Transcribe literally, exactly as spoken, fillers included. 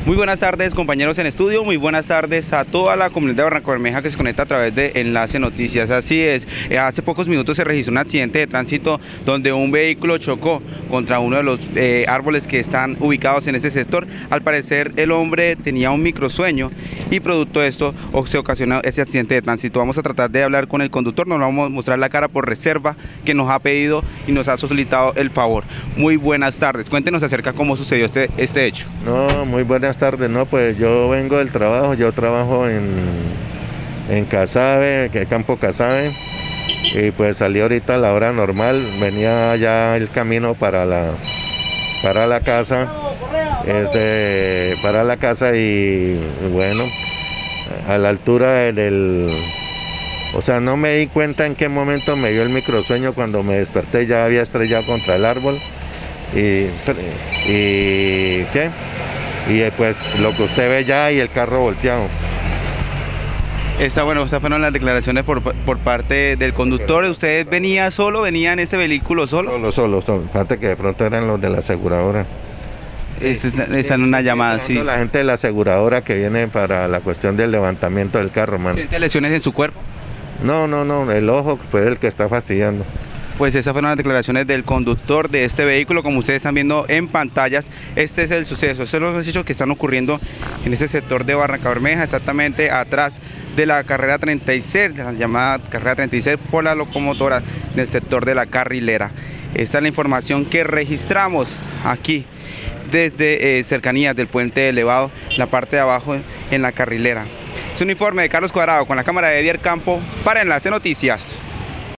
Muy buenas tardes, compañeros en estudio, muy buenas tardes a toda la comunidad de Barrancabermeja que se conecta a través de Enlace Noticias. Así es, hace pocos minutos se registró un accidente de tránsito donde un vehículo chocó contra uno de los eh, árboles que están ubicados en ese sector. Al parecer el hombre tenía un microsueño y producto de esto se ocasionó ese accidente de tránsito. Vamos a tratar de hablar con el conductor, nos vamos a mostrar la cara por reserva que nos ha pedido y nos ha solicitado el favor. Muy buenas tardes, cuéntenos acerca de cómo sucedió este, este hecho. No, muy buenas tardes, no, pues yo vengo del trabajo, yo trabajo en, en Casabe, que Campo Casabe, y pues salí ahorita a la hora normal, venía ya el camino para la, para la casa, este, para la casa y bueno, a la altura del, o sea, no me di cuenta en qué momento me dio el microsueño, cuando me desperté ya había estrellado contra el árbol y, y ¿qué? Y pues lo que usted ve ya y el carro volteado. Esta, bueno, estas fueron las declaraciones por, por parte del conductor. ¿Usted venía solo, venía en ese vehículo solo? Solo, solo, solo. Fíjate que de pronto eran los de la aseguradora. Esa es una llamada, sí. La gente de la aseguradora que viene para la cuestión del levantamiento del carro, mano. ¿Siente lesiones en su cuerpo? No, no, no, el ojo fue el que está fastidiando. Pues esas fueron las declaraciones del conductor de este vehículo, como ustedes están viendo en pantallas. Este es el suceso, estos son los hechos que están ocurriendo en este sector de Barrancabermeja, exactamente atrás de la carrera treinta y seis, de la llamada carrera treinta y seis por la locomotora del sector de la carrilera. Esta es la información que registramos aquí desde eh, cercanías del puente elevado, la parte de abajo en la carrilera. Es un informe de Carlos Cuadrado con la cámara de Edier Campo para Enlace Noticias.